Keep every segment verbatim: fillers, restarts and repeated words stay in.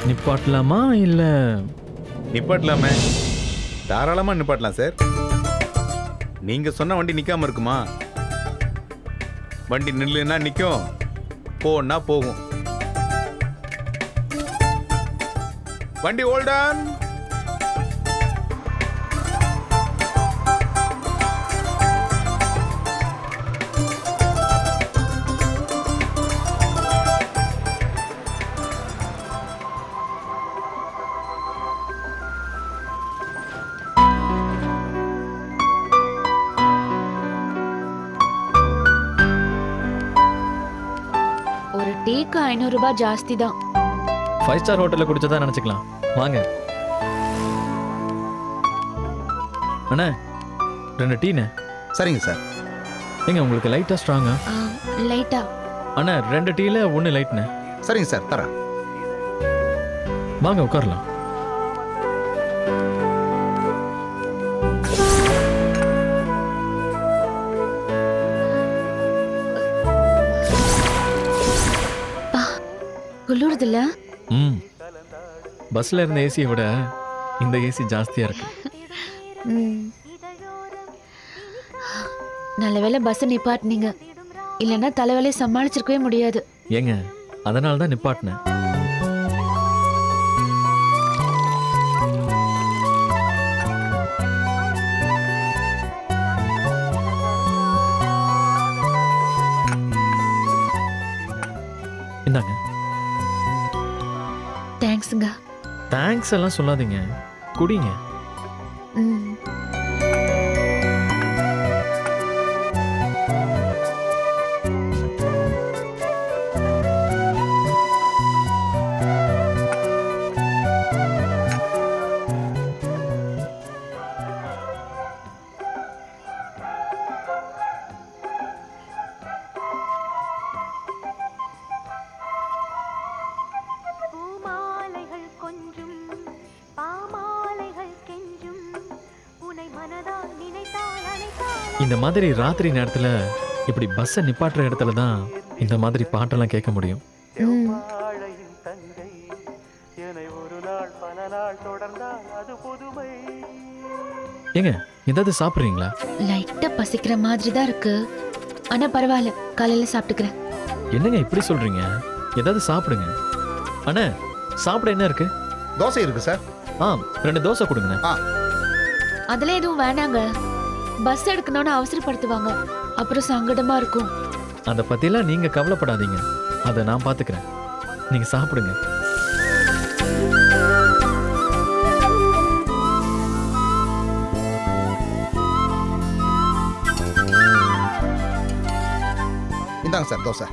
நிப்பாட்டலாமா இல்ல நிப்பாட்டலாமே, தாராளமா நிப்பாட்டலாம் சார். நீங்க சொன்ன வண்டி நிக்காம இருக்குமா? வண்டி நில்லுன்னா நிக்கும், போன்னா போகும். வண்டி ஹோல்டன். ஒரு டீக்கு ஐநூறு ரூபாய் ஜாஸ்தி தான். ஃபைவ் ஸ்டார் ஹோட்டல்ல குடிச்சதா நினைச்சுக்கலாம். வாங்க அண்ணா, ரெண்டு டீண்ணே. சரிங்க சார். ஏங்க உங்களுக்கு லைட்டா ஸ்ட்ராங்கா? லைட்டா. அண்ணா ரெண்டு டீல ஒன்று லைட்ண்ணே. சரிங்க சார், தரேன். வாங்க உட்காரலாம். குளிருதுல? ம் பஸ்ல இருந்த ஏசியை விட இந்த ஏசி ஜாஸ்தியா இருக்கு. நல்ல வேளை பஸ் நிப்பாட்டினீங்க, இல்லைன்னா தலைவலியை சமாளிச்சிருக்கவே முடியாது. ஏங்க அதனால தான் நிப்பாட்டினேன். இந்தாங்க. தேங்க்ஸுங்க. தேங்க்ஸ் எல்லாம் சொல்லாதீங்க, குடிங்க. ம். இந்த மாதிரி ராத்திரி நேரத்துல இப்படி பஸ்ஸை நிப்பாட்டுற இடத்துல தான் இந்த மாதிரி பாட்டெல்லாம் கேட்க முடியும். ஏங்க ஏதாவது சாப்பிட்றீங்களா? லைட்டா பசிக்கிற மாதிரி தான் இருக்கு, ஆனா பரவாயில்ல, காலையில சாப்பிட்டுக்கிறேன். என்னங்க இப்படி சொல்றீங்க? ஏதாவது சாப்பிடுங்க. அண்ணா சாப்பிட என்ன இருக்கு? தோசை இருக்கு சார். ஆ ரெண்டு தோசை கொடுங்க. ஆ அதெல்லாம் எதுவும் வேணாங்க, பஸ் எடுக்கணும்னு அவசரப்படுத்துவாங்க, அப்புறம் சங்கடமா இருக்கும். அதை பத்திலாம் நீங்க கவலைப்படாதீங்க, அதை நான் பாத்துக்கிறேன். நீங்க சாப்பிடுங்க. இந்தாங்க sir dosa.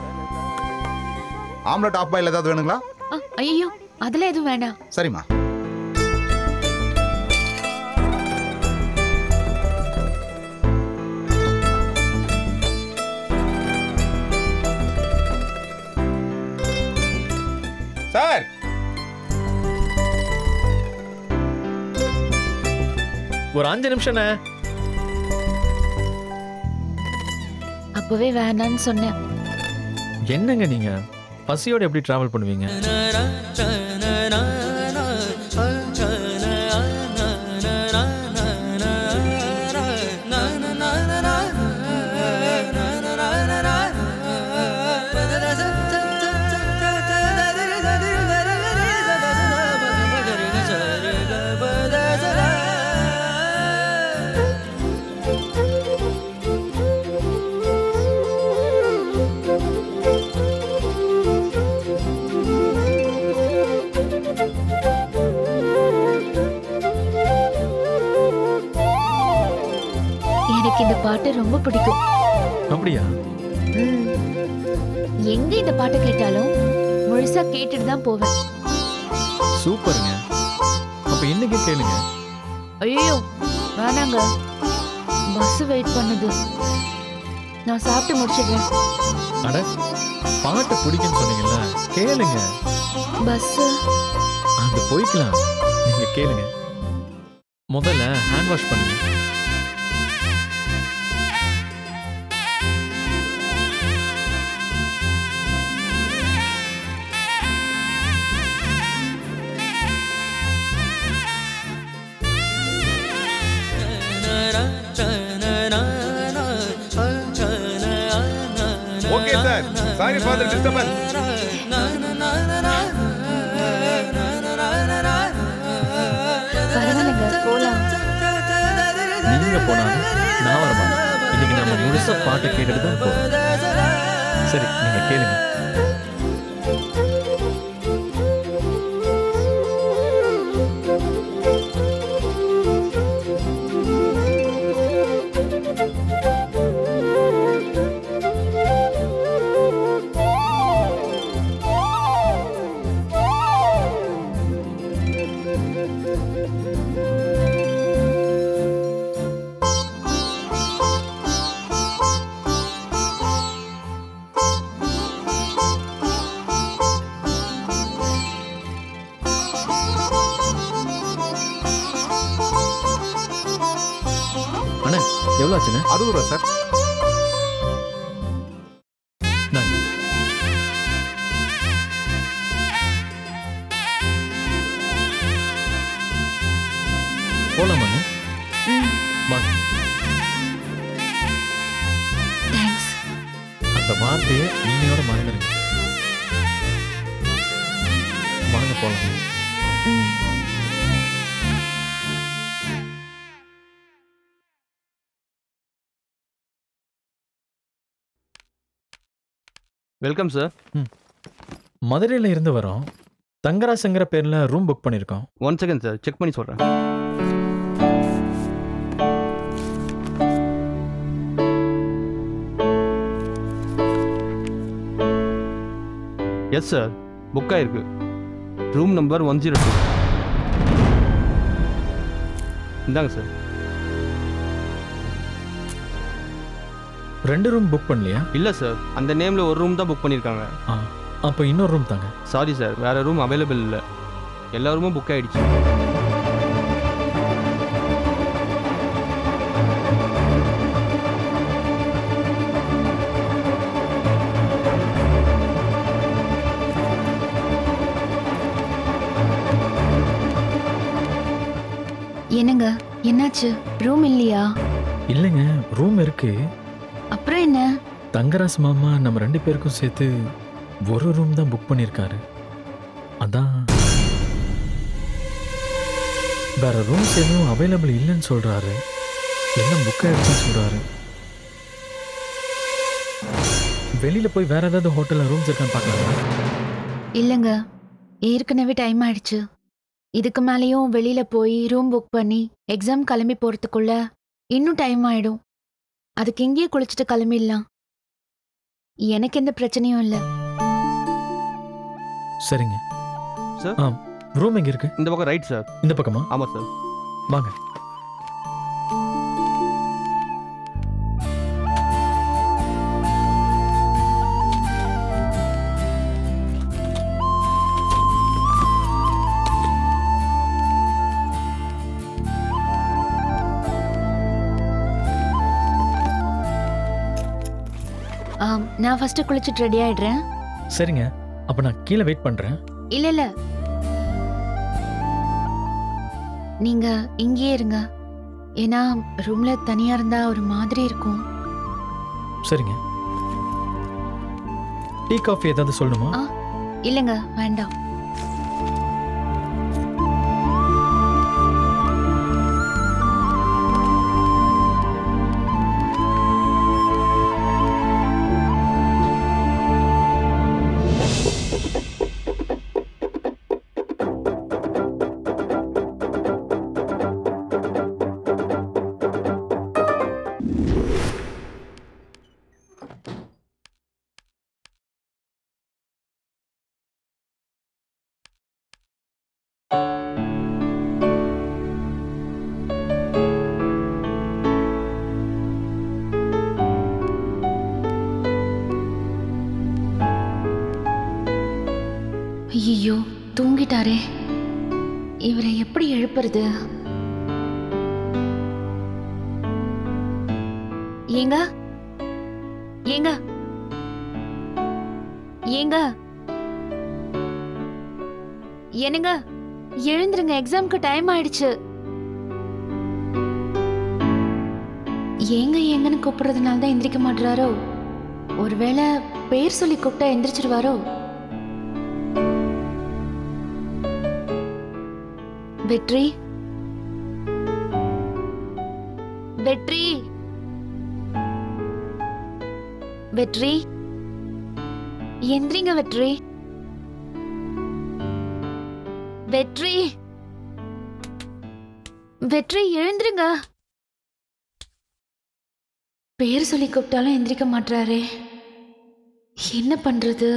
Omelette half boil ஏதாவது வேணுங்களா? ஐயோ அதெல்லாம் எதுவும் வேணாம். சரிம்மா. சார் ஒரு அஞ்சு நிமிஷம். அப்பவே வேணான்னு சொன்னேன். என்னங்க நீங்க பசியோட எப்படி டிராவல் பண்ணுவீங்க? எனக்கு இந்த பாட்டு ரொம்ப பிடிக்கும். அப்படியா? எங்க இந்த பாட்டு கேட்டாலும் முழுசா கேட்டுட்டு தான் போவேன். சூப்பருங்க. அப்ப இன்னைக்கு கேளுங்க. ஐயோ வேணாங்க, பஸ் வெயிட் பண்ணுது, நான் சாப்பிட்டு முடிச்சிடுறேன். அட பாட்டு பிடிக்குன்னு சொன்னீங்கல்ல, கேளுங்க. பஸ் அது போய்க்கலாம், நீங்க கேளுங்க. முதல்ல ஹேண்ட் வாஷ் பண்ணுங்க. Sorry for the disturbance. பரவாயில்லைங்க, போலாம். நீங்க போனாலும் நான் வரமாட்டேன். இன்னைக்கு நம்ம முழுசா பாட்டை கேட்டுட்டு தான் போறோம். சரி, நீங்க கேளுங்க. அண்ணா, எவ்வளோ ஆச்சுண்ணே? அறுபது ரூபா சார். நான் போலாமாண்ணே? ம், வாங்க. தேங்க்ஸ். அந்த வார்த்தையை இன்னையோட மறந்துடுங்க. வாங்க போலாம். ம். Welcome sir. மதுரையில் இருந்து வரோம். தங்கராசுங்கிற பேரில் ரூம் புக் பண்ணியிருக்கோம். ஒன் செகண்ட் சார், செக் பண்ணி சொல்கிறேன். எஸ் சார், புக் ஆயிருக்கு. Room number one zero two. இந்தாங்க சார். ரெண்டு ரூம் புக் பண்ணலையா? இல்லை சார், அந்த நேமில் ஒரு ரூம் தான் புக் பண்ணியிருக்காங்க. ஆ, அப்போ இன்னொரு ரூம் தாங்க. சாரி சார், வேறு ரூம் அவைலபிள் இல்லை. எல்லா ரூமும் புக் ஆகிடுச்சு. என்னங்க, என்னாச்சு? ரூம் இல்லையா? இல்லைங்க, ரூம் இருக்கு. அப்புறம் என்ன? தங்கராசு மாமா நம்ம ரெண்டு பேருக்கும் சேர்த்து ஒரு ரூம் தான் புக் பண்ணியிருக்காரு. அதான் வேற ரூம்ஸ் எதுவும் அவைலபிள் இல்லைன்னு சொல்றாரு. எல்லாம் புக் ஆயிடுச்சுன்னு சொல்றாரு. வெளியில போய் வேற ஏதாவது ஹோட்டல்ல ரூம்ஸ் இருக்கான்னு பார்க்கலாம். இல்லைங்க, ஏற்கனவே டைம் ஆயிடுச்சு. இதுக்கு மேலேயும் வெளியில போய் ரூம் புக் பண்ணி எக்ஸாம் கிளம்பி போறதுக்குள்ள இன்னும் டைம் ஆயிடும். அதுக்கு எங்கேயே குளிச்சுட்டு கிளம்பிடலாம். எனக்கு எந்த பிரச்சனையும் இல்லை. சரிங்க சார். ஆ, ரூம் எங்க இருக்கு? இந்த பக்கம் ரைட் சார். இந்த பக்கமா? ஆமாம் சார். வாங்க. ஆம், நான் ஃபர்ஸ்ட் குளிச்சுட்டு ரெடி ஆயிடுறேன். சரிங்க, அப்ப நான் கீழே வெயிட் பண்றேன். இல்ல இல்ல, நீங்க இங்கேயே இருங்க. ஏன்னா ரூம்ல தனியா இருந்தா ஒரு மாதிரி இருக்கும். சரிங்க. டீ காஃபி ஏதாவது சொல்லணுமா? ஆ, இல்லைங்க, வேண்டாம். ஐயோ, தூங்கிட்டாரே. இவரை எப்படி எழுப்புறது? ஏங்க ஏங்க ஏங்க என்னங்க, எழுந்துருங்க, எக்ஸாம்க்கு டைம் ஆயிடுச்சு. ஏங்க ஏங்கன்னு கூப்பிடுறதுனால தான் எந்திரிக்க மாட்டாரோ? ஒருவேளை பேர் சொல்லி கூப்பிட்டா எந்திரிச்சிருவாரோ? வெற்றி, வெற்றி, வெற்றி, எந்திரிங்க வெற்றி, வெற்றி, வெற்றி, எழுந்திருங்க. பேர் சொல்லி கூப்பிட்டாலும் எந்திரிக்க மாட்டாரே, என்ன பண்றது?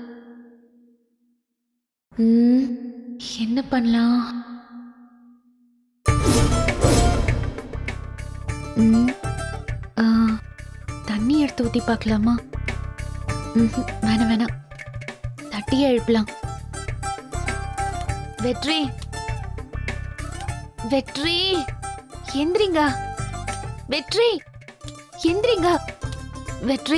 ம், என்ன பண்ணலாம்? ம், ஆ, தண்ணி எடுத்து ஊத்தி பார்க்கலாமா? ம்ஹும், வேணாம் வேணாம், தட்டியே எழுப்பலாம். வெற்றி, வெற்றி, எந்திரிங்க. வெற்றி, எந்திரிங்க. வெற்றி,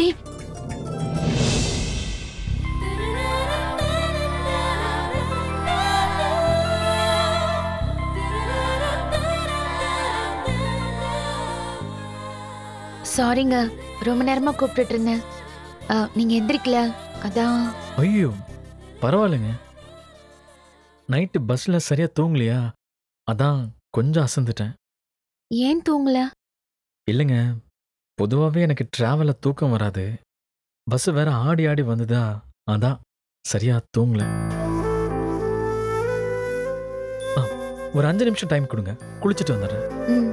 சாரிங்க, ரொம்ப நேரமா கூப்பிட்டுட்டு இருந்தேன். ஆ, நீங்க எந்திரிக்கல, அதான். ஐயோ பரவாயில்லைங்க. நைட்டு பஸ்ல சரியா தூங்கலையா, அதான் கொஞ்சம் அசந்துட்டேன். ஏன் தூங்கல? இல்லைங்க, பொதுவாகவே எனக்கு டிராவல தூக்கம் வராது. பஸ் வேற ஆடி ஆடி வந்ததா, அதான் சரியா தூங்கல. ஆ, ஒரு அஞ்சு நிமிஷம் டைம் கொடுங்க, குளிச்சுட்டு வந்துடுறேன். ம்.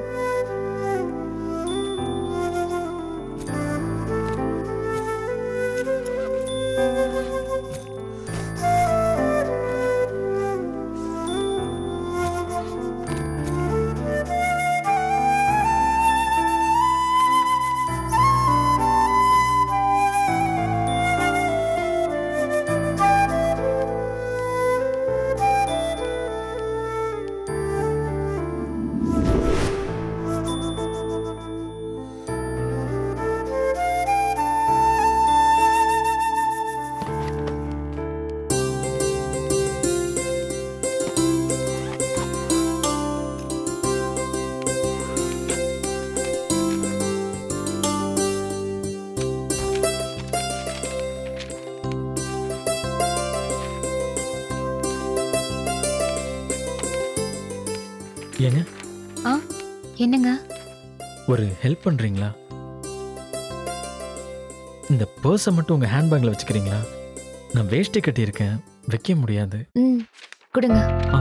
ஏங்க, ஆ, என்னங்க? ஒரு ஹெல்ப் பண்றீங்களா? இந்த பர்ஸை மட்டும் உங்க ஹேண்ட்பேக்ல வச்சுக்கிறீங்களா? நான் வேஷ்டி கட்டியிருக்கேன், வைக்க முடியாது. ம், கொடுங்க. ஆ.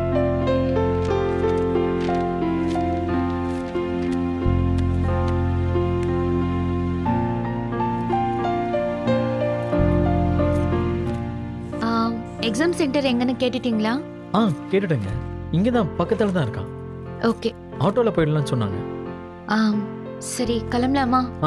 எக்ஸாம் சென்டர் எங்கன்னு கேட்டுட்டீங்களா? ஆ கேட்டுட்டேங்க, இங்கே தான் பக்கத்தில் தான் இருக்கான். ஓகே. ஆட்டோவில் போயிடலாம்னு சொன்னாங்க. ஆ, சரி கிளம்பலாமா? ஆ.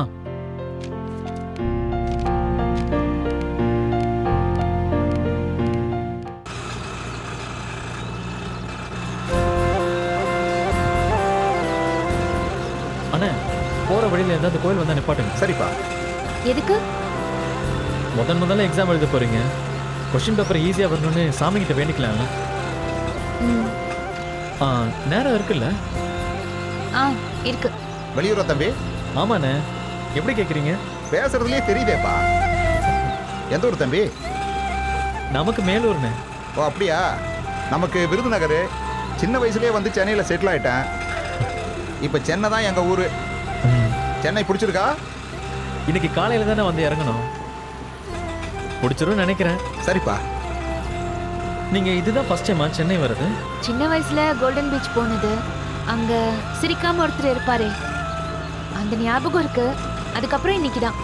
அண்ணே, போகிற வழியில் ஏதாவது கோயில் வந்தால் நிப்பாட்டுங்க. சரிப்பா. எதுக்கு? முதன் முதல்ல எக்ஸாம் எழுத போகிறீங்க, கொஸ்டின் பேப்பர் ஈஸியாக வரணும்னு சாமிகிட்ட வேண்டிக்கலாம்ல. ம். ஆ, நேரம் இருக்குல்ல? ஆ, இருக்கு. வெளியூரா தம்பி? ஆமாண்ணே. எப்படி கேட்குறீங்க? பேசுறதுலயே தெரியுதேப்பா. எந்த ஊர் தம்பி? நமக்கு மேலூர்ண்ணே. ஓ அப்படியா? நமக்கு விருதுநகர். சின்ன வயசுலயே வந்து சென்னையில் செட்டில் ஆயிட்டேன். இப்போ சென்னை தான் எங்கள் ஊர். சென்னை பிடிச்சிருக்கா? இன்னைக்கு காலையில் தானே வந்து இறங்கணும், பிடிச்சிரும் நினைக்கிறேன். சரிப்பா. நீங்க இதுதான் ஃபர்ஸ்ட் டைமா சென்னை வருது? சின்ன வயசுல கோல்டன் பீச் போனது, அங்க சிரிக்காம ஒருத்தர் இருப்பாரே, அந்த ஞாபகம் இருக்கு. அதுக்கப்புறம் இன்னைக்கு தான்.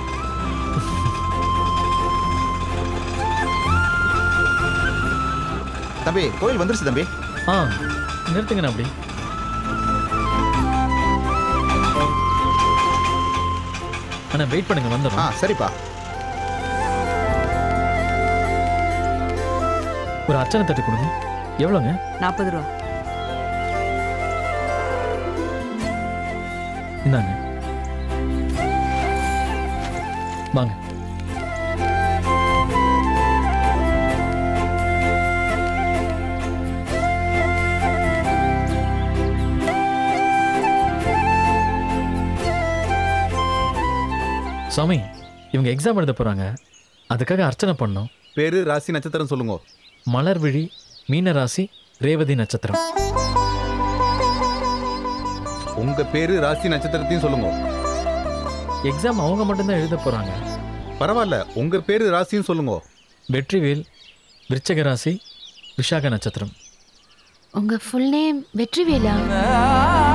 தம்பி, கோயில் வந்துருச்சு தம்பி. ஆ, நிறுத்துங்கண்ணா அப்படி. அண்ணா வெயிட் பண்ணுங்க, ஆ வந்துடும். சரிப்பா. ஒரு அர்ச்சனை தட்டு கொடுங்க. எவ்வளோங்க? நாற்பது ரூபா. இந்தாங்க, வாங்க. சாமி, இவங்க எக்ஸாம் எழுத போகிறாங்க, அதுக்காக அர்ச்சனை பண்ணோம். பேரு ராசி நட்சத்திரம் சொல்லுங்க. மலர்விழி, மீன ராசி, ரேவதி நட்சத்திரம். உங்க பேரு ராசி நட்சத்திரத்தையும் சொல்லுங்க. எக்ஸாம் அவங்க மட்டும்தான் எழுத போகிறாங்க. பரவாயில்ல, உங்க பேரு ராசியும் சொல்லுங்க. வெற்றிவேல், விருச்சக ராசி, விஷாக நட்சத்திரம். உங்க ஃபுல் நேம் வெற்றிவேலா?